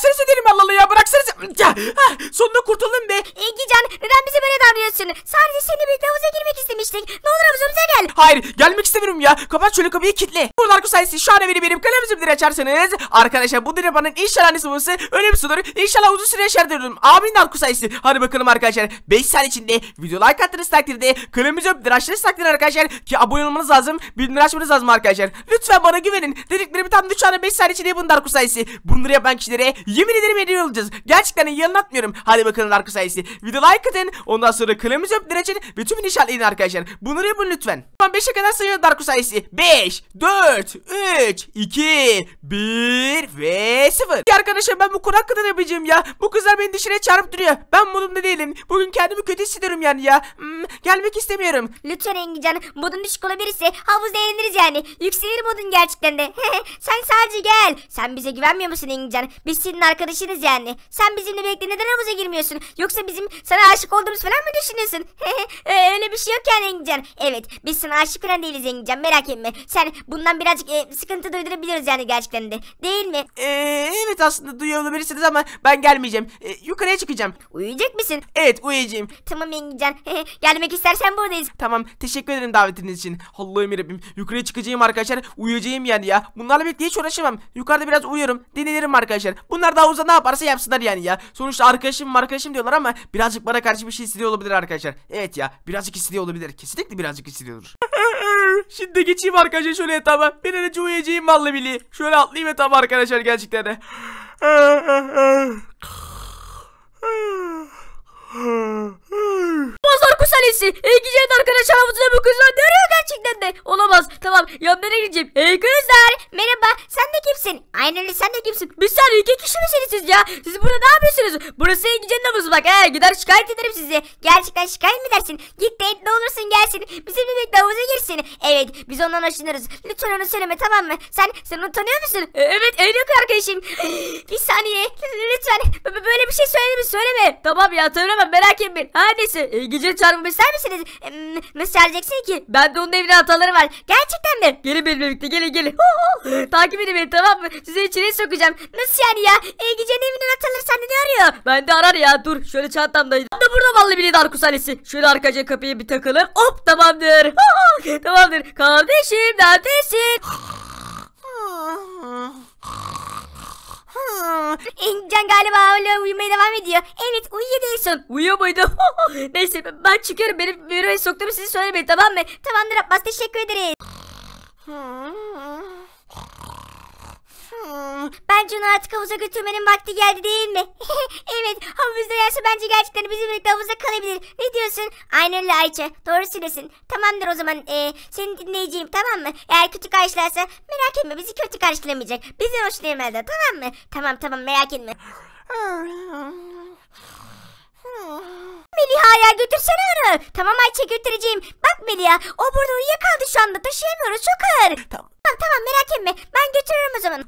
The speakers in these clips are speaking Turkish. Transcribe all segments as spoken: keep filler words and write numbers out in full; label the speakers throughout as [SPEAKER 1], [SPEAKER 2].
[SPEAKER 1] bıraksanıza derim, Allah Allah ya, bıraksanıza. Hah, sonunda kurtuldum be.
[SPEAKER 2] Engican, neden bize böyle davranıyorsun? Sadece seninle birlikte havuza girmek istemiştik. Ne olur havuzumuza gel.
[SPEAKER 1] Hayır, gelmek istemiyorum ya. Kapat şöyle kapıyı, kilitle. Bu Darko sayesi şu an beni benim kanalımızı bir açarsanız arkadaşlar, bu Dinaban'ın inşallah annesi babası öyle bir sudur. İnşallah uzun süre yaşar diyorum. Amin Darko sayesi. Hadi bakalım arkadaşlar. beş saniye içinde video like attığınız takdirde kanalımızı bir açtığınız takdirde arkadaşlar ki abone olmanız lazım. Bildirimleri açmanız lazım arkadaşlar. Lütfen bana güvenin. Dediklerimi tam üç tane beş saniye içinde yapın Darko sayesi. Bunları yapan kişilere yemin ederim hediye olacağız. Gerçekten yalan atmıyorum. Hadi bakalım Darko sayesi. Video like atın. Ondan sonra kanalımızı öptüğünüz için ve tüm inşaatlayın arkadaşlar. Bunları yapın lütfen. Tamam, beşe kadar sayıyorum Darko sayesi. beş, dört, üç, iki, bir ve sıfır. Ya arkadaşlar, ben bu konu hakkında ne yapacağım ya? Bu kızlar beni dışarıya çağırıp duruyor. Ben modumda değilim. Bugün kendimi kötü hissediyorum yani ya. Hmm, gelmek istemiyorum.
[SPEAKER 2] Lütfen Engican, modun düşük olabilirse havuzda eğleniriz yani. Yükselir modun gerçekten de. Sen sadece gel. Sen bize güvenmiyor musun Engican? Biz senin arkadaşınız yani. Sen bizimle birlikte neden havuza girmiyorsun? Yoksa bizim sana aşık olduğumuz falan mı düşünüyorsun? ee, öyle bir şey yok yani Engican. Evet, biz sana aşık falan değiliz Engican, merak etme. Sen bundan birazcık e, sıkıntı duydurabiliyoruz yani gerçekten de. Değil mi?
[SPEAKER 1] Ee, evet, aslında duyuyor olabilirsiniz ama ben gelmeyeceğim. Ee, yukarıya çıkacağım.
[SPEAKER 2] Uyuyacak mısın?
[SPEAKER 1] Evet, uyuyacağım.
[SPEAKER 2] Tamam Engican. Gelmek istersen buradayız.
[SPEAKER 1] Tamam, teşekkür ederim davetiniz için. Allah'ım yarabbim, yukarıya çıkacağım arkadaşlar, uyuyacağım yani ya. Bunlarla birlikte hiç uğraşamam. Yukarıda biraz uyuyorum, dinlenirim arkadaşlar. Bunlar da havuzda ne yaparsa yapsınlar yani ya. Sonuçta arkadaşım arkadaşım diyorlar ama birazcık bana karşı bir şey hissediyor olabilir arkadaşlar. Evet ya, birazcık hissediyor olabilir. Kesinlikle birazcık hissediyordur. Şimdi geçeyim arkadaşlar şöyle yatağıma. Bir an önce uyuyacağım vallahi billahi. Şöyle atlayayım yatağıma arkadaşlar, gerçekten de.
[SPEAKER 2] Mazhar Kusalesi. Engican arkadaşlar havuzda bu kızlar nereye gerçekten de? Olamaz. Tamam, yanlarına gideceğim. Hey kızlar. Merhaba. Sen de kimsin? Aynen öyle, sen de kimsin? Bir saniye, iki kişi misiniz siz ya? Siz burada ne yapıyorsunuz? Burası Engican'ın havuzu bak. He, gider şikayet ederim sizi. Gerçekten şikayet mi dersin? Git de ne olursun gelsin. Bizimle birlikte havuza girsin. Evet, biz ondan hoşlanırız. Lütfen onu söyleme, tamam mı? Sen sen onu tanıyor musun? E, evet, en yakın arkadaşım. Bir saniye. Lütfen böyle bir şey söyleme söyleme. Tamam ya, söylemem, merak etmeyin. Her neyse, Engican'ı çağırmamı ister misiniz? Ee, nasıl çağıracaksın ki? Ben de onun evine hataları var. Gerçekten mi? Gelin benimle birlikte, gelin gelin. Takip edin beni, tamam mı? Size içeri sokacağım. Nasıl yani ya? Engican'ın evinin hataları sende ne arıyor? Ben de arar ya, dur şöyle çantamdaydı. Ben de burada vallahi billahi Darko Salesi. Şöyle arkaca kapıyı bir takalım. Hop, tamamdır. Tamamdır. Kardeşim neredesin? Engican galiba hala uyumaya devam ediyor. Evet, uyuyor değilsin. Uyuyor muydu? Neyse, ben çıkıyorum. Benim büroya soktuğumu size söylemeyin, tamam mı? Tamamdır Abbas, teşekkür ederiz. Bence onu artık havuza götürmenin vakti geldi değil mi? Evet, havuzda yerse bence gerçekten bizim birlikte havuza kalabilir. Ne diyorsun? Aynen öyle Ayça, doğru söylüyorsun. Tamamdır o zaman, ee, seni dinleyeceğim, tamam mı? Eğer kötü karşılarsa merak etme, bizi kötü karşılamayacak. Bizden hoşlanmaz da, tamam mı? Tamam tamam, merak etme. Meliha ya, götürsene onu. Tamam Ayça, götüreceğim. Bak Meliha, o burada uyuyakaldı şu anda, taşıyamıyoruz, çok ağır. Tamam. Tamam tamam, merak etme, ben götürürüm o zaman.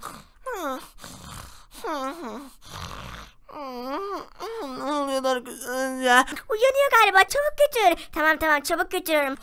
[SPEAKER 1] Ne oluyorlar kızım ya?
[SPEAKER 2] Uyanıyor galiba, çabuk götür. Tamam tamam, çabuk götürüyorum.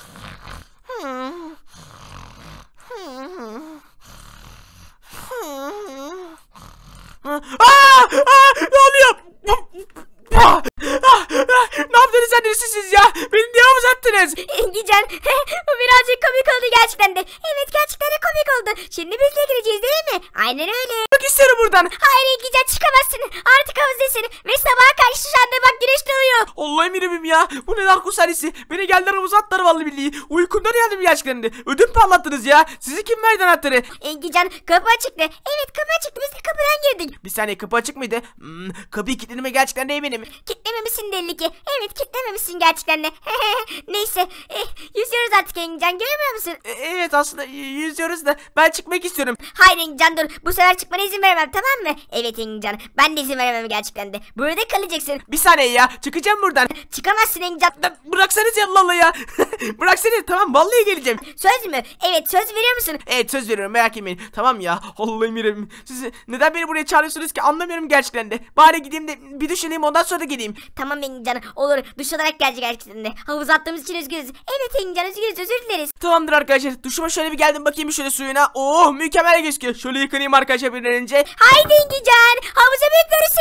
[SPEAKER 1] Aa, aa, ne oluyor? Ah, ah, ah, ne yaptınız sen siz ya? Beni niye havuza attınız?
[SPEAKER 2] Engican, bu birazcık komik oldu gerçekten de. Evet, gerçekten de komik oldu. Şimdi biz de gireceğiz değil mi? Aynen öyle.
[SPEAKER 1] Bak isterim buradan.
[SPEAKER 2] Hayır Engican, çıkamazsın. Artık havuzdasın. Ve sabaha karşı şu anda bak güneş doğuyor.
[SPEAKER 1] Allah'ım yarabbim ya. Bu ne Darko Salesi? Beni geldiler havuza attılar vallahi billahi. Uykumdan geldim gerçekten de. Ödüm parlattınız ya. Sizi kim verdi anahtarı?
[SPEAKER 2] Engican, kapı açıktı. Evet, kapı açıktı. Biz de kapıdan girdik.
[SPEAKER 1] Bir saniye, kapı açık mıydı? Hmm, kapıyı kilitledim ve gerçekten de eminim.
[SPEAKER 2] Kitlememişsin belli ki. Evet, kitlememişsin gerçekten de. Neyse, e, yüzüyoruz artık Engican, görmüyor musun?
[SPEAKER 1] E, evet, aslında yüzüyoruz da ben çıkmak istiyorum.
[SPEAKER 2] Hayır Engican, dur. Bu sefer çıkmana izin veremem, tamam mı? Evet Engican, ben de izin veremem gerçekten de. Burada kalacaksın.
[SPEAKER 1] Bir saniye ya, çıkacağım buradan.
[SPEAKER 2] Çıkamazsın Engican.
[SPEAKER 1] Bıraksanız ya, Allah Allah ya. Bıraksanız, tamam vallahi geleceğim.
[SPEAKER 2] Söz mü? Evet, söz veriyor musun?
[SPEAKER 1] Evet, söz veriyorum, merak etmeyin. Tamam ya, Allah'ım yarabbim. Siz neden beni buraya çağırıyorsunuz ki, anlamıyorum gerçekten de. Bari gideyim de bir düşüneyim, ondan sonra geleyim.
[SPEAKER 2] Tamam Engican, olur. Duş olarak gelecek gerçekten de. Havuza attığımız için üzgünüz. Evet Engican, üzgünüz, özür dileriz.
[SPEAKER 1] Tamamdır arkadaşlar, duşuma şöyle bir geldim bakayım şöyle suyuna. Oh, mükemmel gözüküyor. Şöyle yıkanayım arkadaşlar bir an önce.
[SPEAKER 2] Haydi Engican, havuza bekliyoruz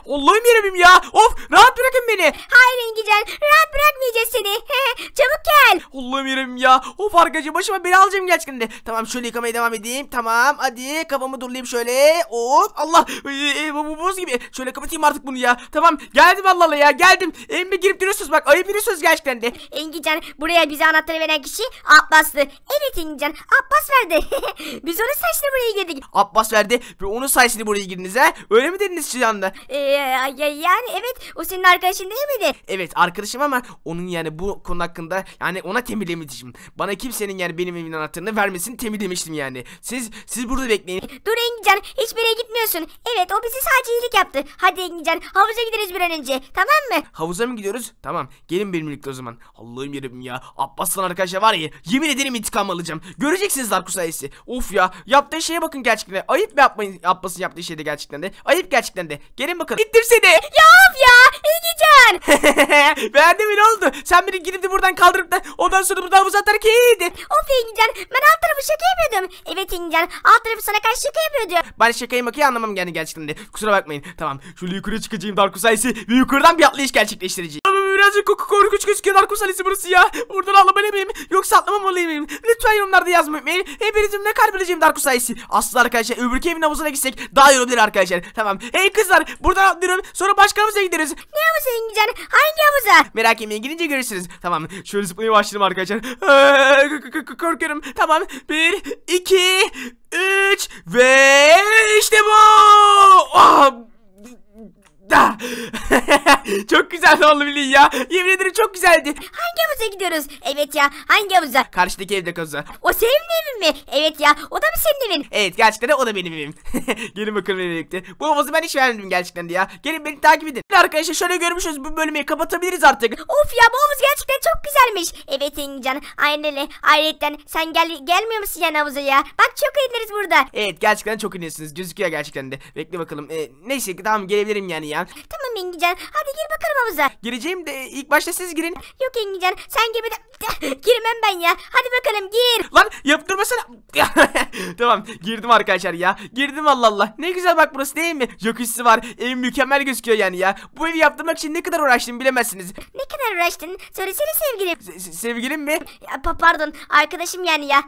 [SPEAKER 1] Allah'ım yerim ya. Of, rahat bırakın beni.
[SPEAKER 2] Hayır Engican, rahat bırakmayacağız seni. Çabuk gel.
[SPEAKER 1] Allah'ım yerim ya. Of arkadaşlar, başıma bela alacağım gerçekten de. Tamam, şöyle yıkamaya devam edeyim. Tamam, hadi kafamı durulayım şöyle. Of Allah, ee, bu buz gibi. Şöyle kapatayım artık bunu ya. Tamam, geldim Allah Allah ya, geldim. Evime girip duruyorsunuz bak, ayıp veriyorsunuz gerçekten de.
[SPEAKER 2] Engican, buraya bize anahtarı veren kişi Abbas'tı. Evet Engican, Abbas verdi. Biz onun sayesinde buraya girdik.
[SPEAKER 1] Abbas verdi ve onun sayesinde buraya girdiniz ha. Öyle mi dediniz şu anda?
[SPEAKER 2] Ee, ya- yani evet, o senin arkadaşın değil miydi?
[SPEAKER 1] Evet, arkadaşım ama onun yani bu konu hakkında yani ona tembihlemiştim. Bana kimsenin yani benim evimin anahtarını vermesini tembihlemiştim yani. Siz siz burada bekleyin.
[SPEAKER 2] Dur Engican, hiçbir yere gitmiyorsun. Evet, o bize sadece iyilik yaptı. Hadi Engican, havuza gideriz bir an önce. Tamam mı?
[SPEAKER 1] Havuza mı gidiyoruz? Tamam, gelin benimle birlikte o zaman. Allah'ım yerim ya. Abbas'ın arkadaşlar var ya, yemin ederim intikam alacağım. Göreceksiniz Darkus sayesi. Of ya, yaptığı şeye bakın gerçekten. Ayıp mı yapmayın, Abbas'ın yaptığı şeyde gerçekten de. Ayıp gerçekten de. Gelin bakın. Gittim seni.
[SPEAKER 2] Ya of ya, Engican.
[SPEAKER 1] Beğendin mi, ne oldu? Sen beni gidip de buradan kaldırıp da ondan sonra burada havuza atarken iyiydi.
[SPEAKER 2] Of Engican, ben alt tarafı şaka yapıyordum. Evet Engican, alt tarafı sana karşı şaka yapıyordu.
[SPEAKER 1] Ben şakayı makayı anlamam yani gerçekten de. Kusura bakmayın. Tamam, şöyle yukarı çıkacağım Darkus sayesi ve yukarıdan bir atlayış gerçekleştireceğim. Ama birazcık korkunç gözüküyor Darkus sayesi burası ya. Buradan atlamalıyım mıyım yoksa atlamamalıyım mıyım? Lütfen yorumlarda yazmayın. Hepinizin ne kalbineceğim Darkus sayesi. Aslında arkadaşlar öbürki evin havuzuna gitsek daha iyi olabilir arkadaşlar. Tamam. Hey kızlar, buradan atlıyorum, sonra başka havuza gideriz.
[SPEAKER 2] Ne havuzu Engican? Hangi havuza?
[SPEAKER 1] Merak etmeyin, gidince görürsünüz. Tamam, şöyle zıplamaya başlayalım arkadaşlar. Ee, korkuyorum. Tamam, bir, iki, üç ve işte bu. Oh! Da. Çok güzel oldu bilin ya. Yemin ederim çok güzeldi.
[SPEAKER 2] Hangi havuza gidiyoruz? Evet ya, hangi havuza?
[SPEAKER 1] Karşıdaki evde kızı.
[SPEAKER 2] O senin evin mi? Evet ya, o da mı senin evin?
[SPEAKER 1] Evet, gerçekten de o da benim evim. Gelin bakalım birlikte. Bu havuzu ben hiç beğenmedim gerçekten de ya. Gelin beni takip edin. Arkadaşlar şöyle görmüşüz, bu bölümü kapatabiliriz artık.
[SPEAKER 2] Of ya, bu havuz gerçekten çok güzelmiş. Evet Engican, aynen öyle. Ayrıca sen gel gelmiyor musun yani havuza ya? Bak çok eğleniriz burada.
[SPEAKER 1] Evet, gerçekten çok iyisiniz. Gözüküyor gerçekten de. Bekle bakalım. Ee, neyse tamam, gelebilirim yani ya.
[SPEAKER 2] Tamam Engican, hadi gir bakalım havuza.
[SPEAKER 1] Gireceğim de ilk başta siz girin.
[SPEAKER 2] Yok Engican, sen girmeden girmem ben ya. Hadi bakalım gir.
[SPEAKER 1] Lan yaptırmasana. Tamam, girdim arkadaşlar ya. Girdim, Allah Allah. Ne güzel bak burası, değil mi? Jacuzzi var. Ev mükemmel gözüküyor yani ya. Bu evi yaptırmak için ne kadar uğraştım bilemezsiniz.
[SPEAKER 2] Ne kadar uğraştın? Söylesene sevgilim.
[SPEAKER 1] Se- se- sevgilim mi?
[SPEAKER 2] Ya, pa- pardon, arkadaşım yani ya.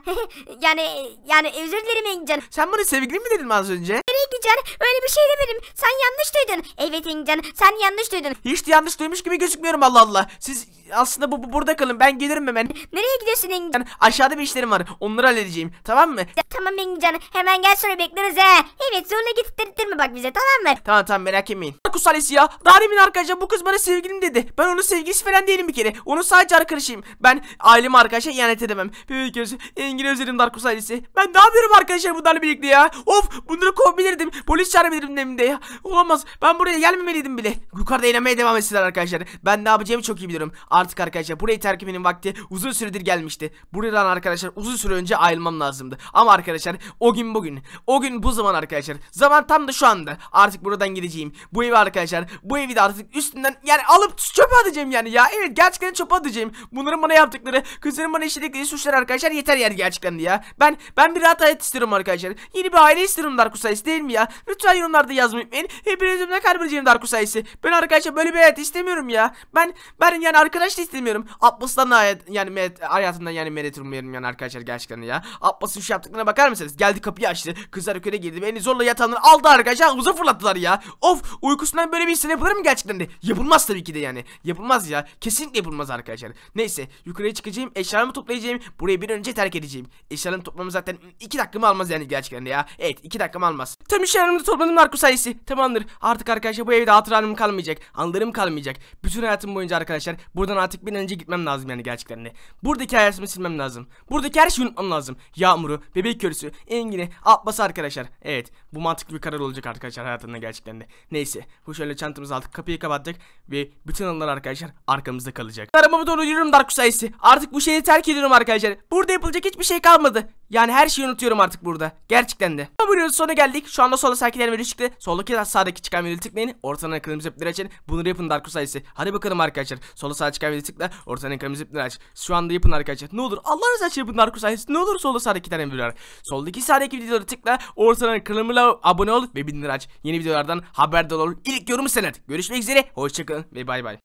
[SPEAKER 2] yani yani özür dilerim Engican.
[SPEAKER 1] Sen bana sevgilim mi dedin az önce?
[SPEAKER 2] Engican, öyle bir şey demedim. Sen yanlış duydun. Evet Engican, sen yanlış duydun.
[SPEAKER 1] Hiç de yanlış duymuş gibi gözükmüyorum, Allah Allah. Siz aslında bu, bu burada kalın, ben gelirim hemen.
[SPEAKER 2] Nereye gidiyorsun Engican?
[SPEAKER 1] Yani aşağıda bir işlerim var, onları halledeceğim, tamam mı?
[SPEAKER 2] Ya, tamam Engican, hemen gel, sonra bekleriz he. Evet, zorla getirttirme bak bize, tamam mı?
[SPEAKER 1] Tamam tamam, merak etmeyin. Darkus ailesi ya. Daha demin arkadaşlar bu kız bana sevgilim dedi. Ben onun sevgilisi falan değilim bir kere. Onun sadece arkadaşıyım. Ben aileme arkadaşa ihanet edemem. Bebek gözü. Engin özledim Darkus ailesi. Ben ne yapıyorum arkadaşlar bunlarla birlikte ya? Of, bunları kovabilirdim. Polis çağırabilirdim demin de ya. Olamaz. Ben buraya gelmemeliydim bile. Yukarıda eğlenmeye devam etsinler arkadaşlar. Ben ne yapacağımı çok iyi biliyorum. Artık arkadaşlar burayı terk etmenin vakti uzun süredir gelmişti. Buradan arkadaşlar uzun süre önce ayrılmam lazımdı. Ama arkadaşlar o gün bugün. O gün bu zaman arkadaşlar. Zaman tam da şu anda. Artık buradan gideceğim. Bu evi arkadaşlar. Bu evi de artık üstünden yani alıp çöpe atacağım yani ya. Evet, gerçekten çöpe atacağım. Bunların bana yaptıkları, kızların bana işledikleri suçlar arkadaşlar yeter yani gerçekten de ya. Ben ben bir rahat hayat istiyorum arkadaşlar. Yeni bir aile istiyorum Darkus ailesi, değil mi ya? Lütfen yorumlarda yazmayı unutmayın. Hepinizin ne kadar bileceğim Darkus ailesi. Ben arkadaşlar böyle bir hayat istemiyorum ya. Ben ben yani arkadaş da istemiyorum. Abbas'tan da hayat, yani met, hayatından yani medet ummuyorum yani arkadaşlar gerçekten de ya. Abbas'ın şu yaptıklarına bakar mısınız? Geldi, kapıyı açtı. Kızlar yukarı girdi. Beni zorla yatağından aldı arkadaşlar. Havuza fırlattılar ya. Of, uykusundan böyle bir hisse yapılır mı gerçekten de? Yapılmaz tabii ki de yani. Yapılmaz ya. Kesinlikle yapılmaz arkadaşlar. Neyse, yukarıya çıkacağım. Eşyalarımı toplayacağım. Burayı bir an önce terk edeceğim. Eşyalarımı toplamam zaten iki dakikamı almaz yani gerçekten de ya. Evet, iki dakikamı almaz. Tam eşyalarımı da topladım Darkus ailesi. Tamamdır. Artık arkadaşlar bu evde hatıranım kalmayacak. Anılarım kalmayacak. Bütün hayatım boyunca arkadaşlar buradan artık bir an önce gitmem lazım yani gerçekten de. Buradaki hayatımı silmem lazım. Buradaki her şeyi unutmam lazım. Yağmur'u, bebek körüsü, Engin'i, Abbas'ı arkadaşlar. Evet, bu mantıklı bir karar olacak arkadaşlar hayatında gerçekten de. Neyse, bu şöyle çantamızı aldık, kapıyı kapattık ve bütün anılar arkadaşlar arkamızda kalacak. Arabamı doğru yürüyorum Darkus ailesi. Artık bu şehri terk ediyorum arkadaşlar. Burada yapılacak hiçbir şey kalmadı. Yani her şeyi unutuyorum artık burada. Gerçekten de. Bu videonun sonuna geldik. Şu anda solda sakinler video çıktı. Soldaki sağdaki çıkan videoyu tıklayın. Ortadan kırmızı zıpları açın. Bunları yapın Darkus ailesi. Hadi bakalım arkadaşlar. Solda sağ çıkan çıkan videoya tıkla. Ortadan kırmızı ipleri aç. Şu anda yapın arkadaşlar. Ne olur Allah razı olsun yapın Narkus ailesi. Ne olur solda sağdaki tane video var. Soldaki sağdaki videoları tıkla. Ortadan kanalıma abone ol ve bildirimleri aç. Yeni videolardan haberdar ol. İlk yorumu sen at. Görüşmek üzere. Hoşçakalın ve bay bay.